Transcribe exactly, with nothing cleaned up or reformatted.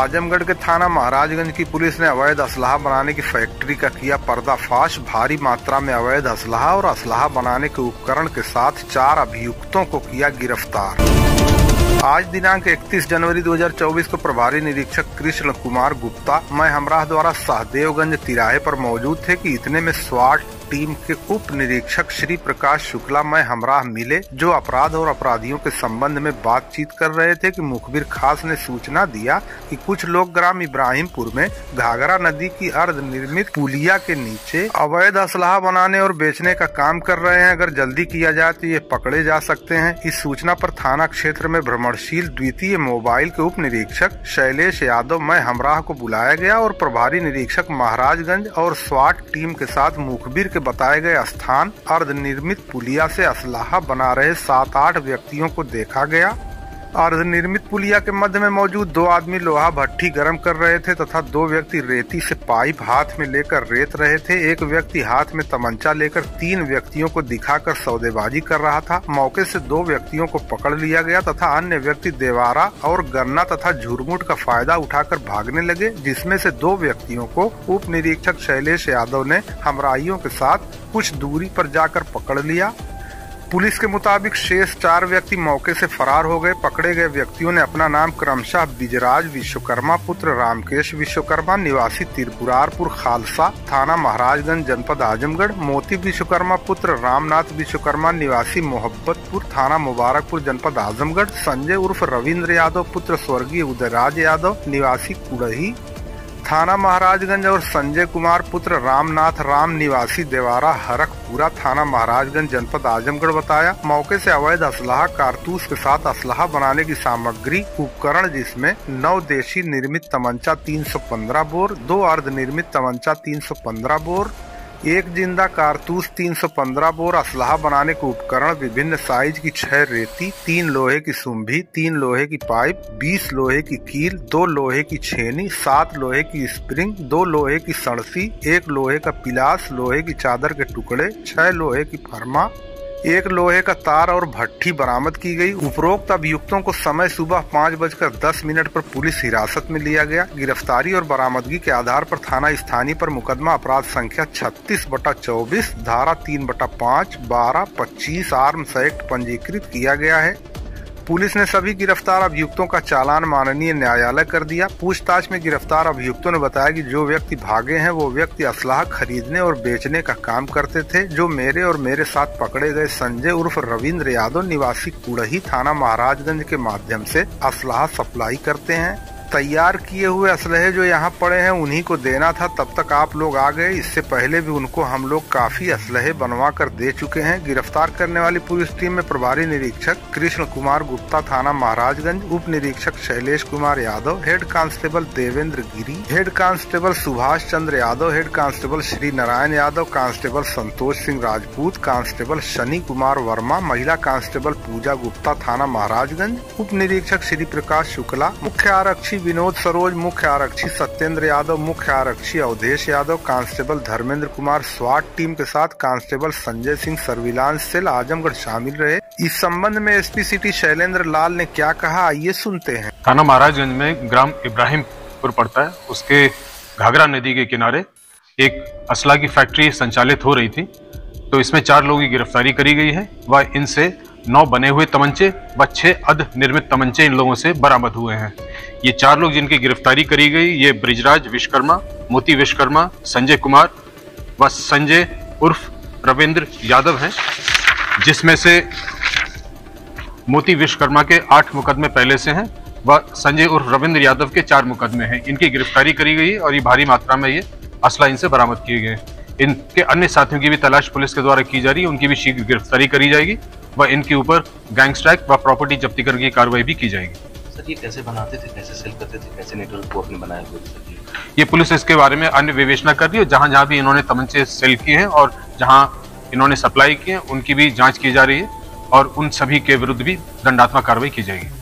आजमगढ़ के थाना महाराजगंज की पुलिस ने अवैध असलाहा बनाने की फैक्ट्री का किया पर्दाफाश। भारी मात्रा में अवैध असलाहा और असलाहा बनाने के उपकरण के साथ चार अभियुक्तों को किया गिरफ्तार। आज दिनांक इकतीस जनवरी दो हज़ार चौबीस को प्रभारी निरीक्षक कृष्ण कुमार गुप्ता मैं हमराह द्वारा सहदेवगंज तिराहे पर मौजूद थे कि इतने में स्वाट टीम के उप निरीक्षक श्री प्रकाश शुक्ला मैं हमराह मिले, जो अपराध और अपराधियों के संबंध में बातचीत कर रहे थे कि मुखबिर खास ने सूचना दिया कि कुछ लोग ग्राम इब्राहिमपुर में घाघरा नदी की अर्ध निर्मित पुलिया के नीचे अवैध असलाहा बनाने और बेचने का काम कर रहे हैं। अगर जल्दी किया जाए तो ये पकड़े जा सकते हैं। इस सूचना पर थाना क्षेत्र में भ्रमणशील द्वितीय मोबाइल के उप निरीक्षक शैलेश यादव मैं हमराह को बुलाया गया और प्रभारी निरीक्षक महाराजगंज और स्वाट टीम के साथ मुखबिर के बताए गए स्थान अर्ध निर्मित पुलिया से असलाहा बना रहे सात आठ व्यक्तियों को देखा गया। अर्ध निर्मित पुलिया के मध्य में मौजूद दो आदमी लोहा भट्टी गर्म कर रहे थे तथा दो व्यक्ति रेती से पाइप हाथ में लेकर रेत रहे थे। एक व्यक्ति हाथ में तमंचा लेकर तीन व्यक्तियों को दिखाकर सौदेबाजी कर रहा था। मौके से दो व्यक्तियों को पकड़ लिया गया तथा अन्य व्यक्ति देवारा और गन्ना तथा झुरमुट का फायदा उठाकर भागने लगे, जिसमें से दो व्यक्तियों को उप निरीक्षक शैलेश यादव ने हमराहियों के साथ कुछ दूरी पर जाकर पकड़ लिया। पुलिस के मुताबिक शेष चार व्यक्ति मौके से फरार हो गए। पकड़े गए व्यक्तियों ने अपना नाम क्रमशः बिजराज विश्वकर्मा पुत्र रामकेश विश्वकर्मा निवासी त्रिपुरारपुर खालसा थाना महाराजगंज जनपद आजमगढ़, मोती विश्वकर्मा पुत्र रामनाथ विश्वकर्मा निवासी मोहब्बतपुर थाना मुबारकपुर जनपद आजमगढ़, संजय उर्फ रविंद्र यादव पुत्र स्वर्गीय उदयराज यादव निवासी कुड़ही थाना महाराजगंज और संजय कुमार पुत्र रामनाथ राम निवासी देवारा हरकपुरा थाना महाराजगंज जनपद आजमगढ़ बताया। मौके से अवैध असलाहा कारतूस के साथ असलाहा बनाने की सामग्री उपकरण, जिसमें नौ देशी निर्मित तमंचा तीन सौ पंद्रह बोर, दो अर्ध निर्मित तमंचा तीन सौ पंद्रह बोर, एक जिंदा कारतूस तीन सौ पंद्रह बोर, असलाहा बनाने के उपकरण विभिन्न साइज की छह रेती, तीन लोहे की सुम्भी, तीन लोहे की पाइप, बीस लोहे की कील, दो लोहे की छेनी, सात लोहे की स्प्रिंग, दो लोहे की सड़सी, एक लोहे का पिलास, लोहे की चादर के टुकड़े, छह लोहे की फरमा, एक लोहे का तार और भट्ठी बरामद की गई। उपरोक्त अभियुक्तों को समय सुबह पाँच बजकर दस मिनट पर पुलिस हिरासत में लिया गया। गिरफ्तारी और बरामदगी के आधार पर थाना स्थानीय पर मुकदमा अपराध संख्या छत्तीस बटा चौबीस धारा तीन बटा पाँच बारह पच्चीस आर्म्स एक्ट पंजीकृत किया गया है। पुलिस ने सभी गिरफ्तार अभियुक्तों का चालान माननीय न्यायालय कर दिया। पूछताछ में गिरफ्तार अभियुक्तों ने बताया कि जो व्यक्ति भागे हैं वो व्यक्ति असलाहा खरीदने और बेचने का काम करते थे। जो मेरे और मेरे साथ पकड़े गए संजय उर्फ रविंद्र यादव निवासी कुड़ही थाना महाराजगंज के माध्यम से असलाहा सप्लाई करते हैं। तैयार किए हुए असलहे जो यहाँ पड़े हैं उन्हीं को देना था। तब तक आप लोग आ गए। इससे पहले भी उनको हम लोग काफी असलहे बनवा कर दे चुके हैं। गिरफ्तार करने वाली पुलिस टीम में प्रभारी निरीक्षक कृष्ण कुमार गुप्ता थाना महाराजगंज, उप निरीक्षक Shailesh Kumar Yadav, head constable Devendra Giri, head constable Subhash Chandra Yadav, head constable Shri Narayan Yadav, constable Santosh Singh Rajput, constable Shani Kumar Verma, महिला कांस्टेबल पूजा गुप्ता थाना महाराजगंज, उप निरीक्षक श्री प्रकाश शुक्ला, मुख्य आरक्षी विनोद सरोज, मुख्य आरक्षी सत्येंद्र यादव, मुख्य आरक्षी अवधेश यादव, कांस्टेबल धर्मेंद्र कुमार स्वाट टीम के साथ constable Sanjay Singh surveillance cell Azamgarh शामिल रहे। इस संबंध में एसपी सिटी शैलेंद्र लाल ने क्या कहा, आइए सुनते हैं। थाना महाराजगंज में ग्राम इब्राहिमपुर पड़ता है, उसके घाघरा नदी के किनारे एक असला की फैक्ट्री संचालित हो रही थी, तो इसमें चार लोगों की गिरफ्तारी करी गई है। वह इनसे नौ बने हुए तमंचे व छह अर्ध निर्मित तमंचे इन लोगों से बरामद हुए हैं। ये चार लोग जिनकी गिरफ्तारी करी गई, ये ब्रिजराज विश्वकर्मा, मोती विश्वकर्मा, संजय कुमार व संजय उर्फ रविंद्र यादव हैं, जिसमें से मोती विश्वकर्मा के आठ मुकदमे पहले से हैं व संजय उर्फ रविंद्र यादव के चार मुकदमे हैं। इनकी गिरफ्तारी करी गई और ये भारी मात्रा में ये असला इनसे बरामद किए गए। इनके अन्य साथियों की भी तलाश पुलिस के द्वारा की जा रही है, उनकी भी शीघ्र गिरफ्तारी करी जाएगी व इनके ऊपर गैंगस्ट्रैक व प्रॉपर्टी जब्ती करने की कार्रवाई भी की जाएगी। सर ये कैसे बनाते थे, कैसे सेल करते थे, कैसे नेटवर्क को आपने बनाया हुआ? ये पुलिस इसके बारे में अन्य विवेचना कर रही है। जहां जहां भी इन्होंने तमंचे सेल किए हैं और जहां इन्होंने सप्लाई किए हैं उनकी भी जांच की जा रही है और उन सभी के विरुद्ध भी दंडात्मक कार्रवाई की जाएगी।